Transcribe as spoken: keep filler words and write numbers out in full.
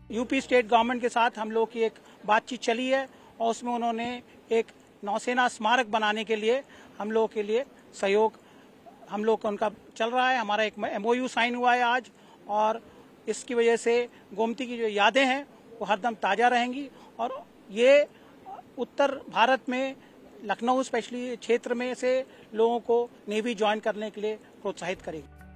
UP state government के साथ हम लोग की एक बातचीत चली है और उसमें उन्होंने एक नौसेना स्मारक बनाने के लिए हम लोग के लिए सहयोग हम लोग का उनका चल रहा है। हमारा एक एमओयू साइन हुआ है आज, और इसकी वजह से गोमती की जो यादें हैं वो हरदम ताज़ा रहेंगी और ये उत्तर भारत में लखनऊ स्पेशली क्षेत्र में से लोगों को नेवी ज्वाइन करने के लिए प्रोत्साहित करेगी।